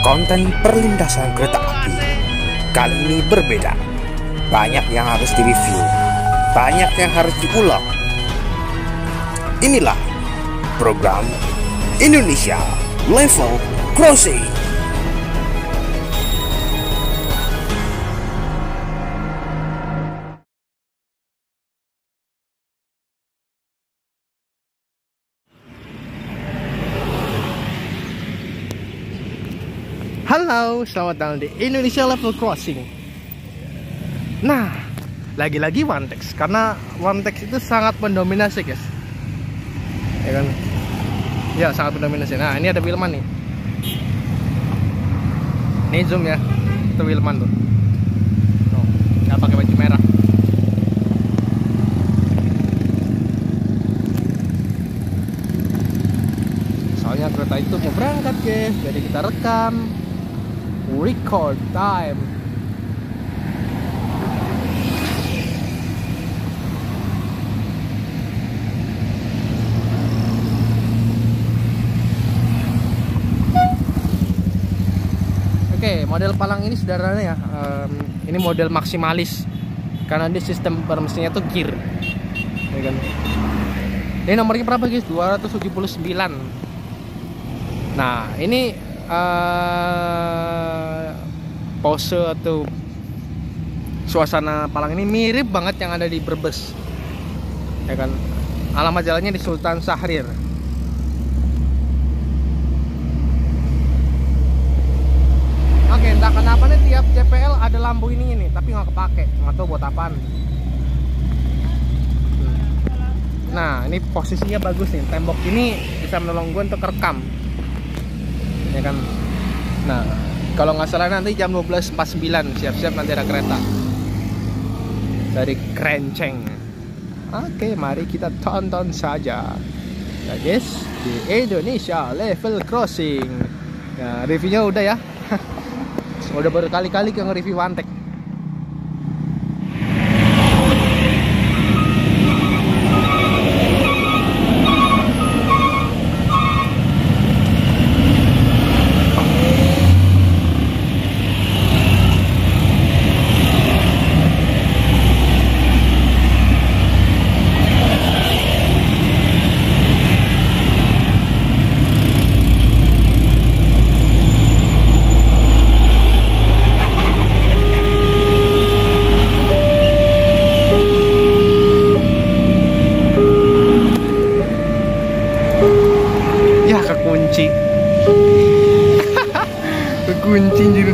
Konten perlintasan kereta api kali ini berbeda. Banyak yang harus direview, banyak yang harus diulang. Inilah program Indonesia Level Crossing. Halo, selamat datang di Indonesia Level Crossing. Nah, lagi-lagi Wantex, karena Wantex itu sangat mendominasi, guys. Ya kan? Ya, sangat mendominasi. Nah, ini ada Wilman nih. Ini zoom ya, itu Wilman tuh. Oh, nggak pakai baju merah. Soalnya kereta itu mau berangkat, guys. Jadi kita rekam. Record time. Oke, model palang ini saudaranya ya, ini model maksimalis karena di sistem mesinnya tuh gear, ya kan? Ini nomornya berapa, guys? 279. Nah, ini pose atau suasana palang ini mirip banget yang ada di Brebes, ya kan? Alamat jalannya di Sultan Syahrir. Oke, entah kenapa nih tiap CPL ada lampu ini tapi nggak kepake, nggak tahu buat apaan. Nah, ini posisinya bagus nih, tembok ini bisa menolong gue untuk rekam, ya kan? Nah, kalau nggak salah nanti jam 12.49 siap-siap nanti ada kereta dari Krenceng. Oke, mari kita tonton saja, ya guys, di Indonesia Level Crossing. Ya, reviewnya udah ya. Udah berkali-kali ke nge-review Wantex. Kekunci. Kekunci gitu.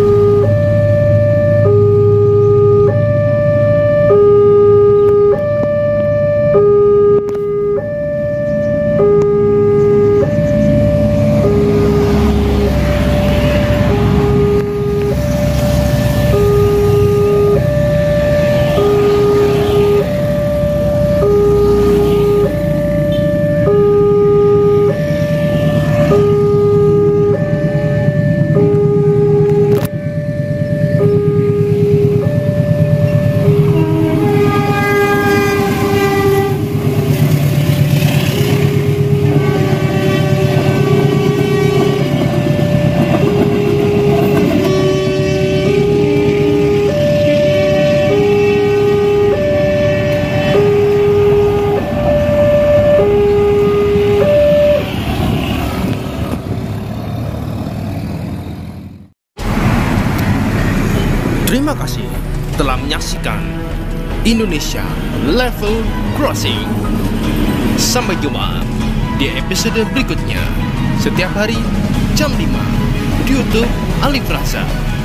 Terima kasih telah menyaksikan Indonesia Level Crossing. Sampai jumpa di episode berikutnya setiap hari jam 5 di YouTube Alif Rasa.